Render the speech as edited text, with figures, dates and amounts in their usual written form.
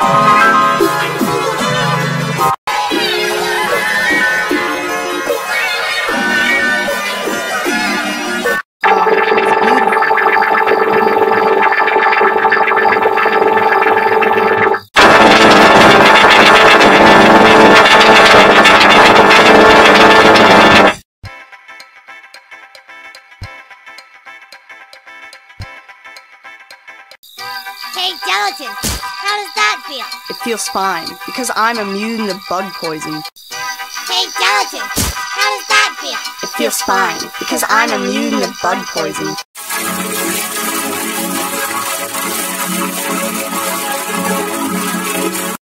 Hey, Gelatin, how does that feel? It feels fine, because I'm immune to bug poison. Hey, Gelatin, how does that feel? It feels fine, because I'm immune to bug poison.